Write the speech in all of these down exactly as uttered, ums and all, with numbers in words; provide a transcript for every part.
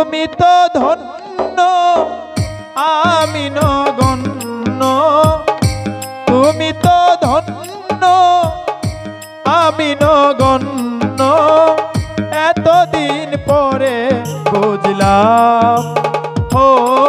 তুমি তো ধন্য আমি নগণ্য, তুমি তো ধন্য আমি নগণ্য, এতদিন পরে বুঝলাম ও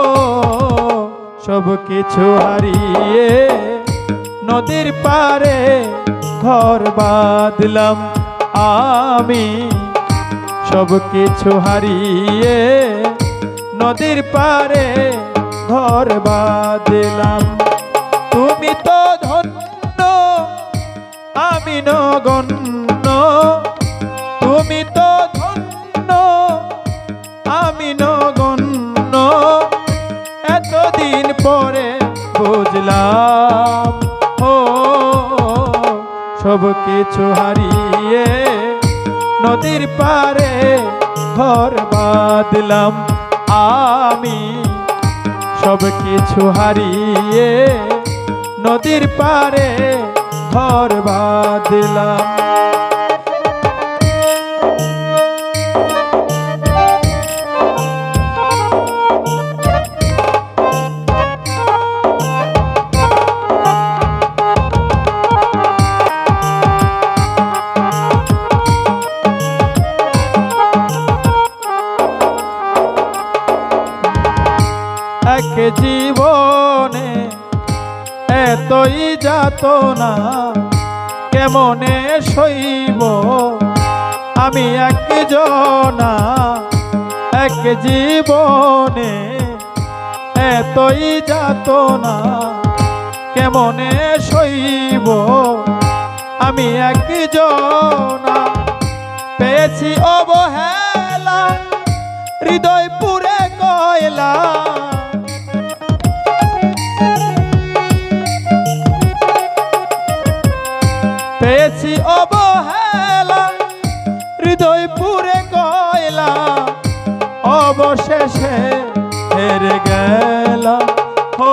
সব কিছু হারিয়ে নদীর পারে ঘর বাঁধলাম আমি, সব কিছু হারিয়ে নদীর পারে ঘর বাঁধলাম। তুমি তো ধন্য আমি নগণ্য, তুমি তো ধন্য আমি নগণ্য, এতদিন পরে বুঝলাম ও সব কিছু হারিয়ে নদীর পারে ঘর বাঁধলাম আমি, সব কিছু হারিয়ে নদীর পারে ঘর বাঁধলাম। এক জীবনে এতই যাতনা কেমনে সইব আমি একজনা, এক জীবনে এতই যাতনা কেমনে সইব আমি একজনা, পেয়েছি অবহেলা হৃদয় পুরে কয়লা, পেয়েছি অবহেলা হৃদয় পুরে কয়লা, অবশেষে হেরে গেলাম ও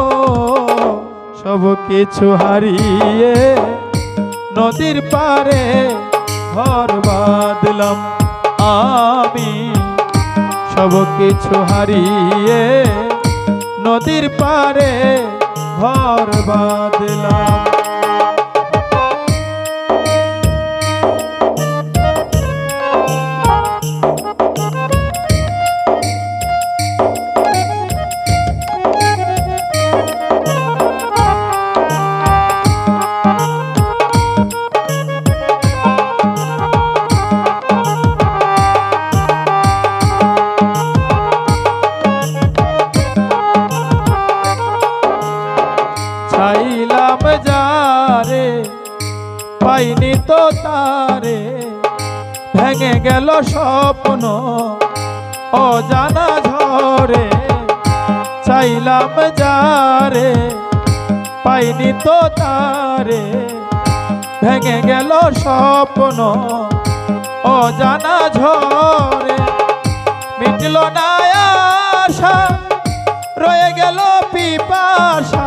সব কিছু হারিয়ে নদীর পারে ঘর বাঁধলাম আমি, সব কিছু হারিয়ে নদীর পারে ঘর বাঁধলাম। চাইলাম যারে পাইনি তো তারে, ভেঙে গেল স্বপ্ন অজানা ঝড়ে, চাইলাম যারে পাইনি তো তারে, ভেঙে গেল স্বপ্ন অজানা ঝড়ে, মিটল না আশা রয়ে গেল পিপাসা,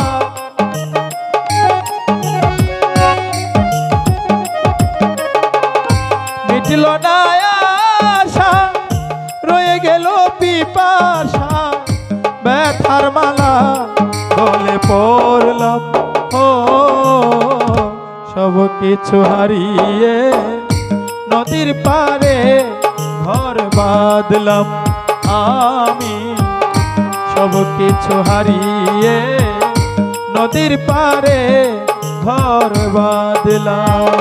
মিটল না আশা রয়ে গেল পিপাসা, ব্যথার মালা গলে পড়লাম ও সব কিছু হারিয়ে নদীর পারে ঘর বাঁধলাম আমি, সব কিছু হারিয়ে নদীর পারে ঘর বাঁধলাম।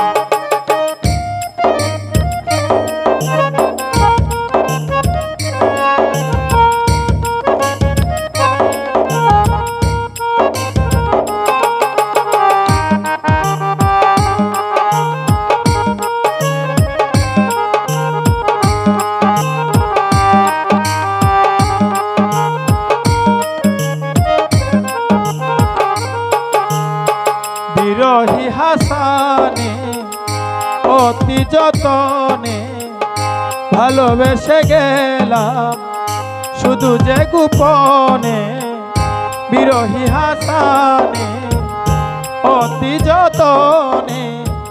বিরহী হাসানে অতি যতনে ভালোবেসে গেলাম শুধু যে গোপনে, বিরহী হাসানে অতি যতনে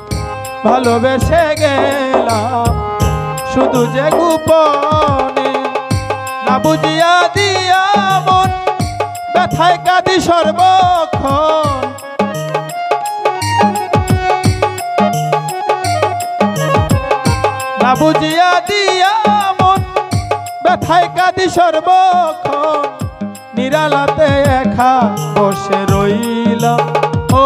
ভালোবেসে গেলাম শুধু যে গোপনে, না বুঝিয়া দিয়া মন ব্যথায় কাঁদি সর্বক্ষণ। না বুঝিয়া দিয়া মন ব্যথায় কাঁদি সর্বক্ষণ। নিরালাতে একা বসে রইলাম ও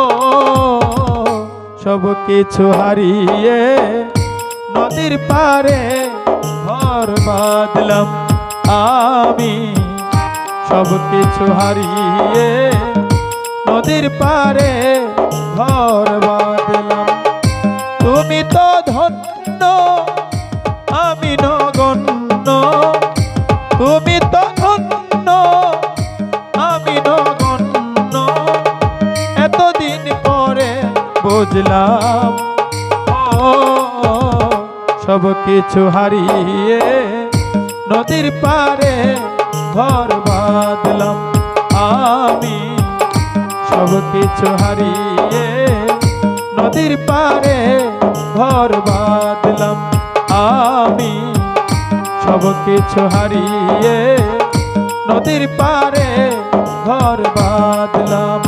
সব কিছু হারিয়ে নদীর পারে ঘর বাঁধলাম আমি। সব কিছু হারিয়ে নদীর পারে ঘর বাঁধলাম। তুমি তো ধন্য আমি নগণ্য, তুমি তো ধন্য আমি নগণ্য। এতদিন পরে বুঝলাম ও সব কিছু হারিয়ে নদীর পারে ঘর বাঁধলাম আমি। সব কিছু হারিয়ে নদীর পারে ঘর বাঁধলাম আমি। সব কিছু হারিয়ে নদীর পারে ঘর বাঁধলাম।